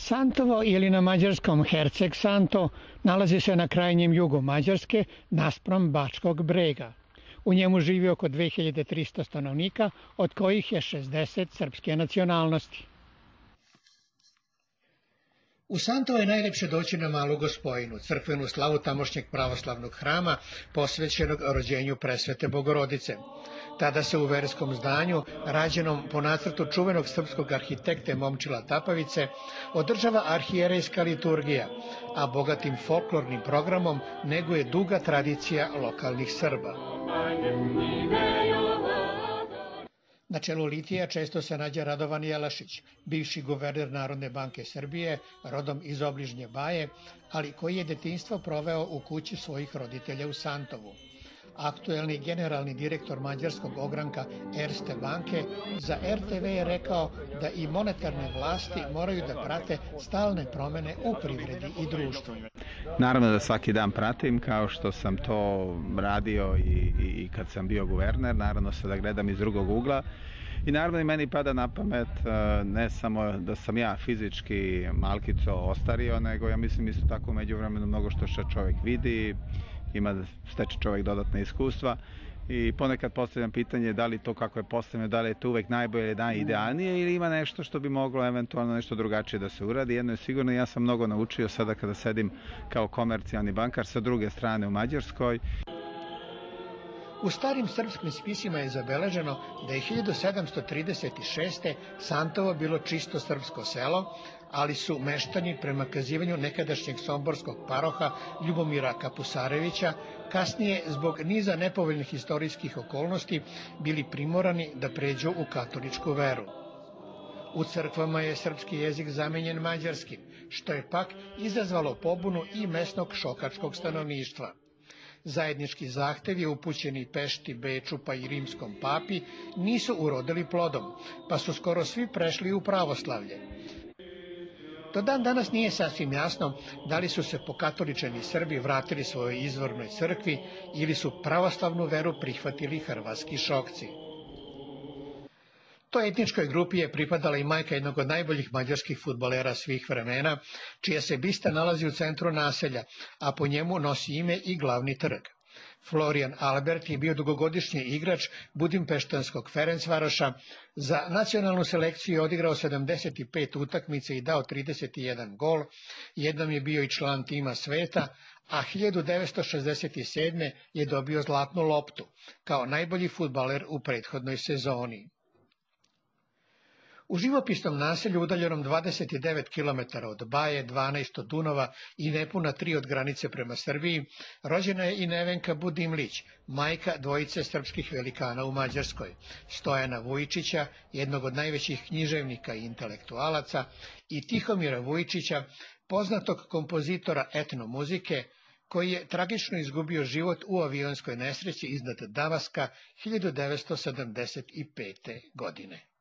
Santovo ili na mađarskom Herceg Santo nalazi se na krajnjem jugu Mađarske naspram Bačkog Brega. U njemu živi oko 2300 stanovnika, od kojih je 60 srpske nacionalnosti. U Santovo je najlepše doći na Malu Gospojinu, crkvenu slavu tamošnjeg pravoslavnog hrama posvećenog rođenju Presvete Bogorodice. Tada se u verskom zdanju, rađenom po nacrtu čuvenog srpskog arhitekte Momčila Tapavice, održava arhijerejska liturgija, a bogatim folklornim programom neguje duga tradicija lokalnih Srba. Na čelu litija često se nađe Radovan Jelašić, bivši guverner Narodne banke Srbije, rodom iz obližnje Baje, ali koji je detinjstvo proveo u kući svojih roditelja u Santovu. Aktuelni generalni direktor mađarskog ogranka Erste banke za RTV je rekao da i monetarne vlasti moraju da prate stalne promene u privredi i društvu. Naravno da svaki dan pratim, kao što sam to radio i kad sam bio guverner, naravno se da gledam iz drugog ugla. I naravno i meni pada na pamet ne samo da sam ja fizički malkico ostario, nego ja mislim isto tako u međuvremenu mnogo što čovjek vidi, ima steče čovjek dodatne iskustva i ponekad postavljam pitanje da li to kako je postavljeno, da li je to uvek najbolje ili najidealnije ili ima nešto što bi moglo eventualno nešto drugačije da se uradi. Jedno je sigurno, ja sam mnogo naučio sada kada sedim kao komercijalni bankar sa druge strane u Mađarskoj. U starim srpskim spisima je zabeleženo da je 1736. Santovo bilo čisto srpsko selo, ali su meštani prema kazivanju nekadašnjeg somborskog paroha Ljubomira Kapusarevića kasnije zbog niza nepovoljnih istorijskih okolnosti bili primorani da pređu u katoličku veru. U crkvama je srpski jezik zamenjen mađarskim, što je pak izazvalo pobunu i mesnog šokačkog stanovništva. Zajednički zahtevi upućeni Pešti, Beču pa i rimskom papi nisu urodili plodom, pa su skoro svi prešli u pravoslavlje. Do dan danas nije sasvim jasno da li su se pokatoličeni Srbi vratili svojoj izvornoj crkvi ili su pravoslavnu veru prihvatili hrvatski šokci. Toj etničkoj grupi je pripadala i majka jednog od najboljih mađarskih fudbalera svih vremena, čija se bista nalazi u centru naselja, a po njemu nosi ime i glavni trg. Florian Albert je bio dugogodišnji igrač budimpeštanskog Ferencvaroša, za nacionalnu selekciju je odigrao 75 utakmica i dao 31 gol, jednom je bio i član tima sveta, a 1967. je dobio zlatnu loptu, kao najbolji fudbaler u prethodnoj sezoni. U živopisnom naselju udaljenom 29 km od Baje, 12 od Dunava i nepuna 3 od granice prema Srbiji, rođena je i Nevenka Budimlić, majka dvojice srpskih velikana u Mađarskoj, Stojana Vujičića, jednog od najvećih književnika i intelektualaca, i Tihomira Vujičića, poznatog kompozitora etnomuzike, koji je tragično izgubio život u avionskoj nesreći iznad Damaska 1975. godine.